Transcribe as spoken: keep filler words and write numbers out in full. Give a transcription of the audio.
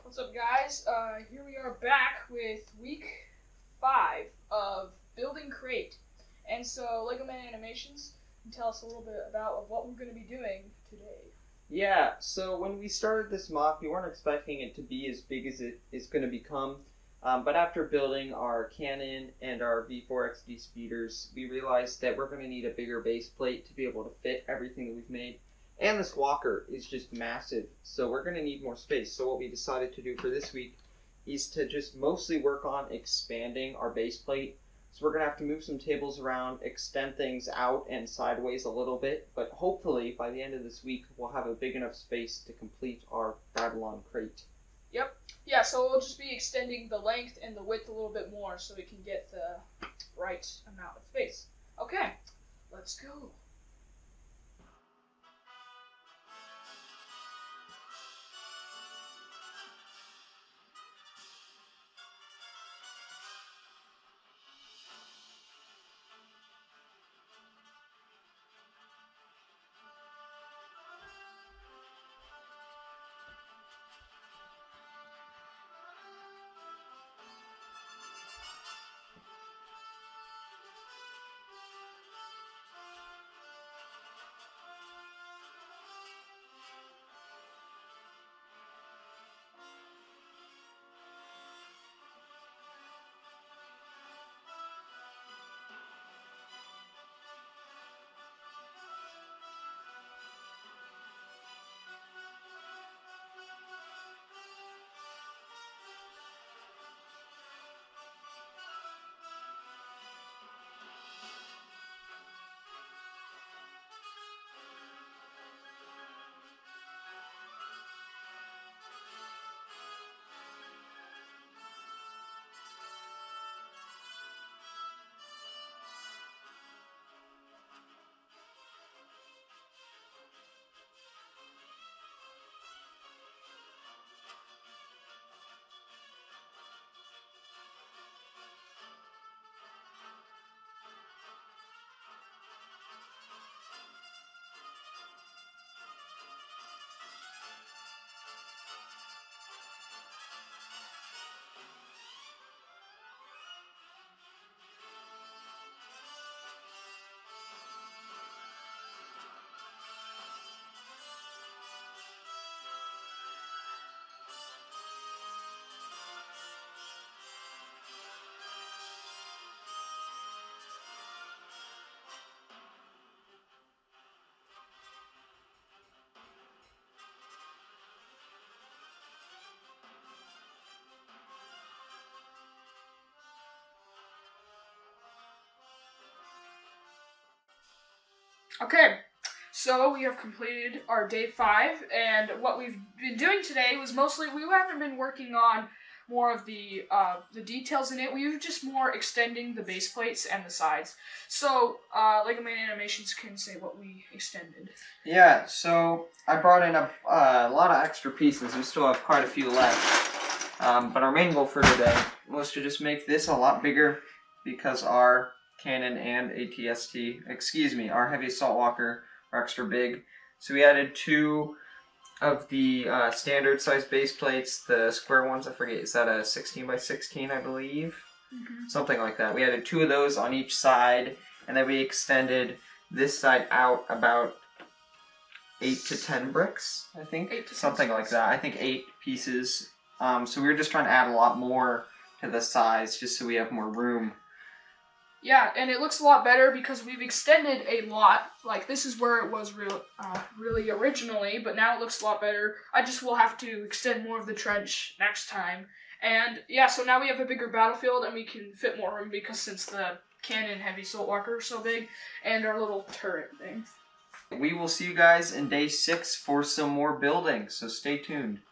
What's up, guys? Uh, here we are back with week five of building Crait. And so, Lego Man Animations can tell us a little bit about what we're going to be doing today. Yeah, so when we started this mock, we weren't expecting it to be as big as it is going to become. Um, but after building our cannon and our V four X D speeders, we realized that we're going to need a bigger base plate to be able to fit everything that we've made. And this walker is just massive, so we're going to need more space. So what we decided to do for this week is to just mostly work on expanding our base plate. So we're going to have to move some tables around, extend things out and sideways a little bit, but hopefully by the end of this week we'll have a big enough space to complete our Babylon Crait. Yep. Yeah, so we'll just be extending the length and the width a little bit more so we can get the right amount of space. Okay, let's go. Okay, so we have completed our day five, and what we've been doing today was mostly, we haven't been working on more of the uh, the details in it. We were just more extending the base plates and the sides. So, uh, Lego Man Animations can say what we extended. Yeah, so I brought in a, uh, a lot of extra pieces. We still have quite a few left. Um, but our main goal for today was to just make this a lot bigger because our cannon and A T S T, excuse me, our heavy assault walker are extra big. So we added two of the uh, standard size base plates, the square ones, I forget, is that a sixteen by sixteen, I believe? Mm-hmm. Something like that. We added two of those on each side, and then we extended this side out about eight to ten bricks, I think. Eight to Something like that. I think eight pieces. Um, so we were just trying to add a lot more to the size, just so we have more room. Yeah, and it looks a lot better because we've extended a lot. Like, this is where it was real, uh, really originally, but now it looks a lot better. I just will have to extend more of the trench next time. And, yeah, so now we have a bigger battlefield, and we can fit more room because since the cannon heavy assault walker is so big, and our little turret thing. We will see you guys in day six for some more building, so stay tuned.